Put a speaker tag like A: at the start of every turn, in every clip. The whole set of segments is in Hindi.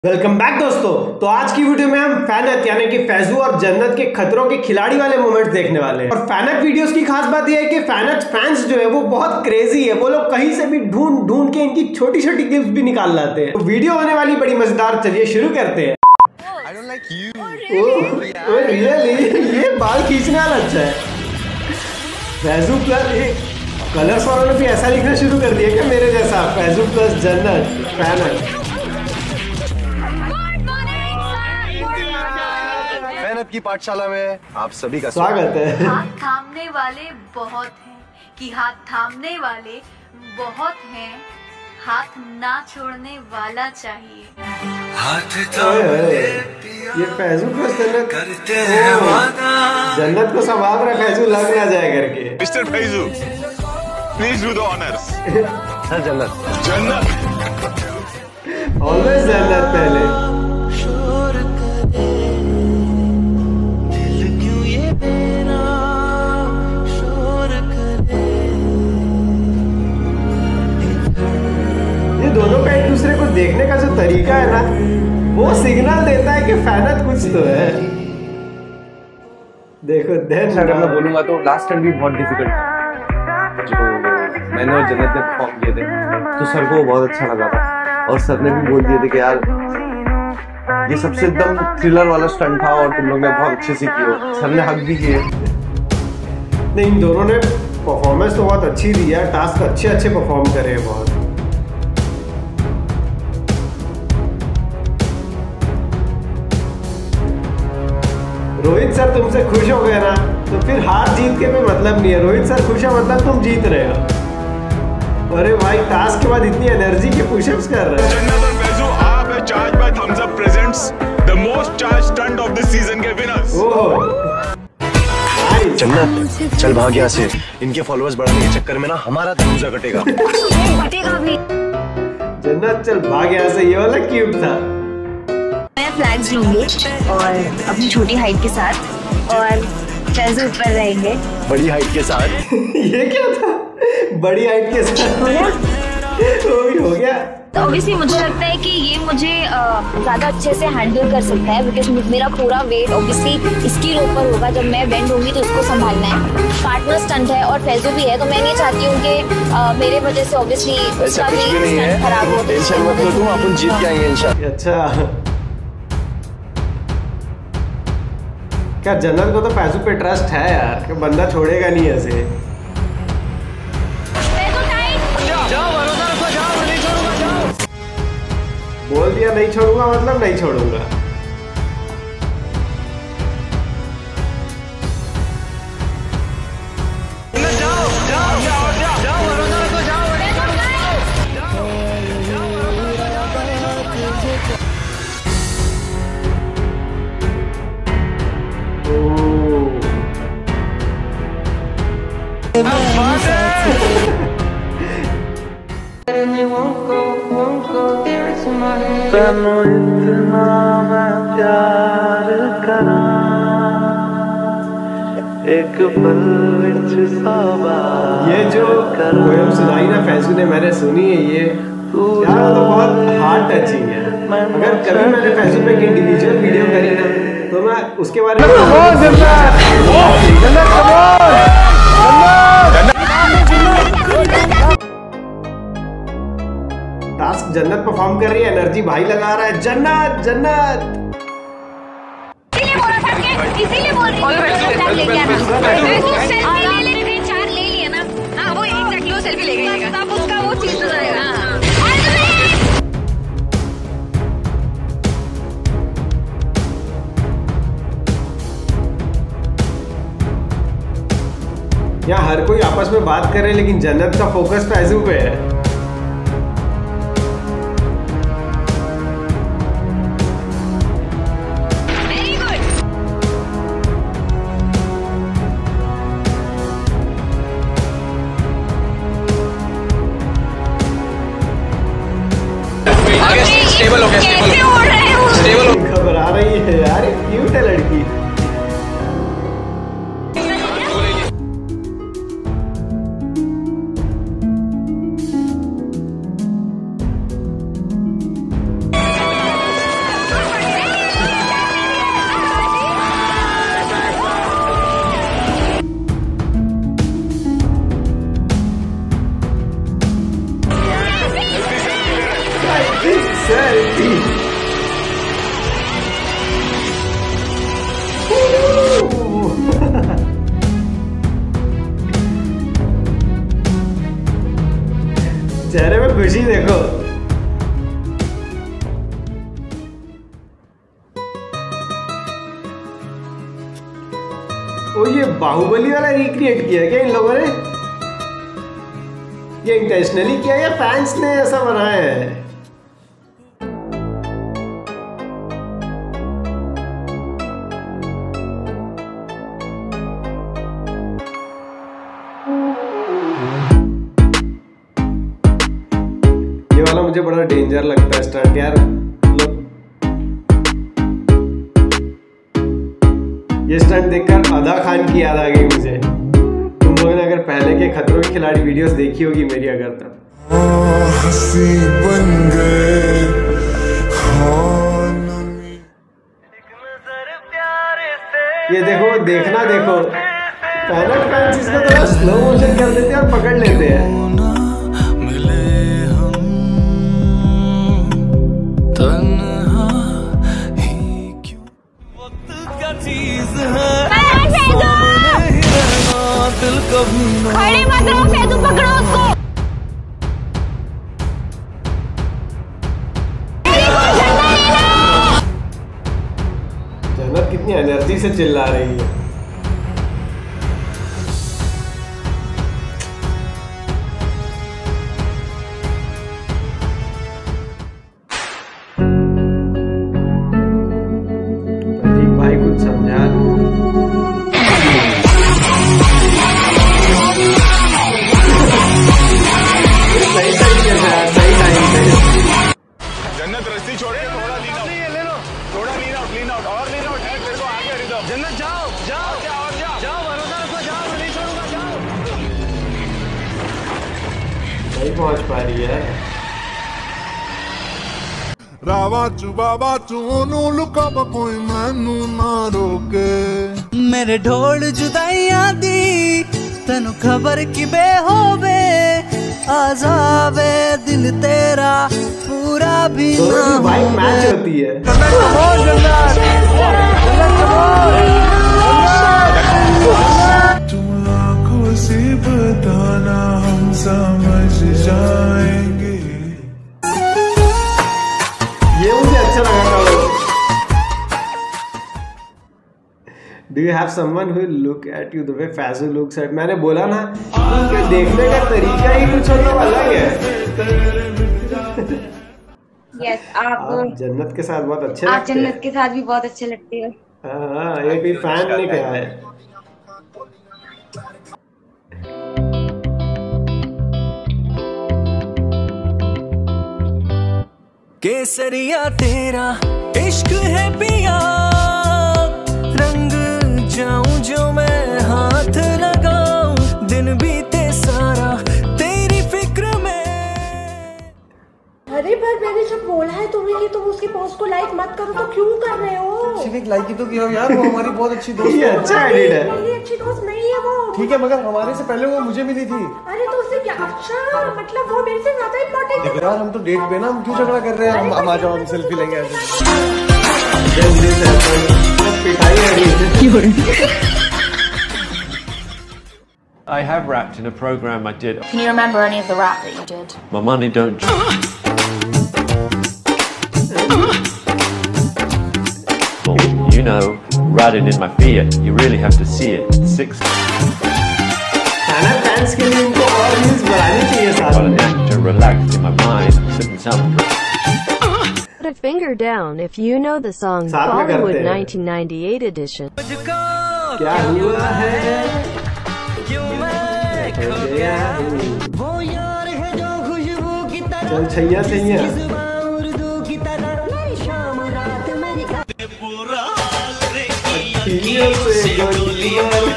A: वेलकम बैक दोस्तों। तो आज की वीडियो में हम फैनत यानी कि फैजू और जन्नत के खतरों के खिलाड़ी वाले मोमेंट्स देखने वाले हैं। और फैनत वीडियोस की खास बात यह है कि फैनत फैंस जो है वो बहुत क्रेजी है। वो लोग कहीं से भी ढूंढ ढूंढ के इनकी छोटी छोटी क्लिप्स भी निकाल लाते हैं। तो वीडियो होने वाली बड़ी मजेदार, चलिए शुरू करते हैं। रियली ये बाल खींचने वाला अच्छा है। फैजू प्लस कलर्स वालों ने भी ऐसा लिखना शुरू कर दिया क्या मेरे जैसा, फैजू प्लस जन्नत फैनत।
B: की पाठशाला में आप सभी का
A: स्वागत है।
C: हाथ थामने वाले बहुत हैं कि हाथ थामने वाले बहुत हैं, हाथ ना छोड़ने वाला चाहिए।
D: हाथ
A: ये फैजू प्लस जन्नत करते हैं वादा, जन्नत को संभाल रहा फैजू लग ना जाए करके।
D: Mister Faizu please do the honours.
B: Sir Jannat
A: always Jannat पहले। दोनों का एक दूसरे को देखने का जो तरीका है ना, वो सिग्नल देता है कि फैनत कुछ तो है। देखो
E: अगर मैं बोलूंगा तो लास्ट टाइम भी बहुत डिफिकल्ट था जो मैंने और जन्नत ने परफॉर्म किए थे, तो सर को बहुत अच्छा लगा था। और सर ने भी बोल दिए थे कि यार ये सबसे एकदम थ्रिलर वाला स्टंट था और तुम लोग ने बहुत अच्छे से किए। सर ने हक भी किए।
A: नहीं, इन दोनों ने परफॉर्मेंस तो बहुत अच्छी दी है, टास्क अच्छे परफॉर्म करे हैं बहुत। रोहित सर तुमसे खुश हो गए ना, तो फिर हार जीत के भी मतलब नहीं है। रोहित सर खुश है मतलब तुम जीत रहे हो। अरे भाई टास्क के बाद इतनी एनर्जी के पुशअप्स कर रहे हैं।
D: जन्नत और फैजू आप है charge by Thums Up presents the most charge stunt of this season के विनर्स।
B: जन्नत चल भाग यहाँ से, इनके फॉलोअर्स बढ़ाने के चक्कर में ना हमारा धनुषा कटेगा।
C: कटेगा भी।
A: जन्नत चल भाग यहाँ से, ये वाला क्यूट था।
C: मैं फ्लैग्स लूंगी और अपनी छोटी हाइट के साथ, और फैजू ऊपर रहेंगे
B: बड़ी हाइट के साथ।
A: ये क्या था? बड़ी हाइट के साथ
C: हो गया?
A: हो गया।
C: तो ऑब्वियसली मुझे लगता है कि ये मुझे ज़्यादा अच्छे से हैंडल कर सकता है, बिकॉज मेरा पूरा वेट ऑब्वियसली इसकी ऊपर होगा। जब मैं बेंड होंगी तो इसको संभालना है। पार्टनर स्टंट है और फैजू भी है, तो मैं नहीं चाहती हूँ कि मेरे वजह से ऑब्वियसली उसका भी स्टंट खराब हो।
B: टेंशन मत लो तुम, अपन जीत के आएंगे इंशाल्लाह।
A: अच्छा, क्या जन्नत को तो फैजू पे ट्रस्ट है यार कि बंदा छोड़ेगा नहीं ऐसे। बोल दिया नहीं छोड़ूंगा मतलब नहीं छोड़ूंगा।
E: एक पल
A: ये जो पोएम सुनाई ना फैजू ने, मैंने सुनी है ये यार, तो बहुत हार्ट टचिंग है। अगर कभी मैंने फैजू पे इंडिविजुअल वीडियो करी ना, तो मैं उसके बारे में टास्क जन्नत परफॉर्म कर रही है, एनर्जी भाई लगा रहा है। जन्नत जन्नत
C: इसीलिए बोल रही हूं लेके आना। सेल्फी ले लेने 4 ले लिए ना। हां वो एग्जैक्टली वो सेल्फी ले गई, तब उसका वो चीज हो जाएगा।
A: यहाँ हर कोई आपस में बात कर रहे, लेकिन जन्नत का फोकस फैजू पे है।
D: स्टेबल हो गया, स्टेबल हो।
A: घबरा रही है यार, क्यूट है लड़की। खुशी देखो। ओ ये बाहुबली वाला रिक्रिएट किया क्या इन लोगों ने? ये इंटेंशनली किया या फैंस ने ऐसा बनाया है? ये वाला मुझे बड़ा डेंजर लगता है स्टंट यार। ये स्टंट देखकर अदा खान की याद आ गई मुझे। तुम लोगों ने अगर पहले के खतरों के खिलाड़ी वीडियोस देखी होगी मेरी अगर तो
F: हंसी बन गए।
A: ये देखो, देखना देखो, फैंस इसको थोड़ा स्लो मोशन कर देते हैं और पकड़ लेते हैं।
C: खड़े मत रहो, फैजू पकड़ो उसको।
A: जन्नत कितनी एनर्जी से चिल्ला रही है। प्रदीप भाई कुछ समझा दो। सही तरीके से, सही टाइम पे।
D: जन्नत रस्सी छोड़े, थोड़ा लीन आउट, थोड़ा लीन आउट और लीन आउट है। तेरे को आगे रिदम। जन्नत जाओ जाओ जाओ जाओ, भरोसा रखो, जाओ, नहीं छोड़ूंगा, जाओ।
A: नहीं पहुंच पा रही है।
F: रावा चुबावा चूनू लुका कोई मैनू ना रोके।
G: मेरे ढोल जुदाइयां दी तनु खबर की बेहोवे। आजावे दिल तेरा पूरा भी ना
A: वाइब मैच होती है।
F: तुम आंखों से बताना हम समझ जाएंगे।
A: ये मुझे अच्छा लगा था। Do you have someone who will look at you the way Fazzu looks at? मैंने बोला ना, उनके देखने का तरीका ही कुछ मतलब अलग है।
C: Yes, आप
A: जन्नत के साथ बहुत अच्छे
C: आप
A: लगते हैं।
C: जन्नत के साथ भी बहुत अच्छे लगते हो।
A: हाँ, ये भी फैन ने कहा है।
G: केसरिया तेरा इश्क है पिया, रंग जाऊं जो मैं हाथ लगाऊं, दिन बीते सारा तेरी फिक्र में।
H: अरे पर मैंने जब बोला है तुम्हें कि तुम उसके पोस्ट को लाइक मत करो तो क्यों कर रहे हो?
E: सिर्फ लाइक ही तो किया यार, वो हमारी बहुत अच्छी दोस्त
A: ये
E: है।
A: अच्छा एडिट है।
H: मेरी अच्छी दोस्त नहीं है वो।
E: ठीक है, मगर हमारे से पहले वो मुझे मिली थी।
H: अरे तो उससे क्या? अच्छा मतलब वो मेरे से ज्यादा इम्पोर्टेंट है।
E: यार हम तो डेट पे ना, हम क्यों झगड़ा कर रहे हैं? हम आ जाओ, हम सेल्फी लेंगे ऐसे।
I: I have rapped in a program I did.
C: Can you remember any of the rap that you did?
I: My money don't. You know, riding in my Fiat, you really have to see it. 6.
A: Fans के लिए इनको और न्यूज़ बनानी चाहिए साथ
I: While
A: में।
I: an actor relaxed in my mind, sipping some.
J: Put a finger down if you know the song
A: साथ में
J: Bollywood
A: करते हैं।
J: 1998 edition.
A: क्या हुआ है? हो गया हूँ। चल छैया छैया। अखियों से गोलियां।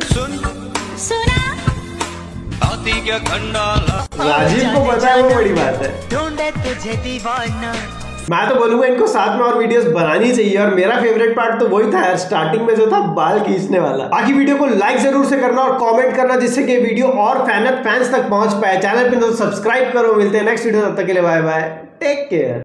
A: राजीव को पता है वो बड़ी बात है। मैं तो बोलूंगा इनको साथ में और वीडियोस बनानी चाहिए। और मेरा फेवरेट पार्ट तो वही था यार, स्टार्टिंग में जो था बाल खींचने वाला। बाकी वीडियो को लाइक जरूर से करना और कमेंट करना, जिससे कि वीडियो और फैंस तक पहुंच पाए। चैनल पे तो सब्सक्राइब करो। मिलते हैं नेक्स्ट वीडियो, तब तक के लिए बाय बाय, टेक केयर।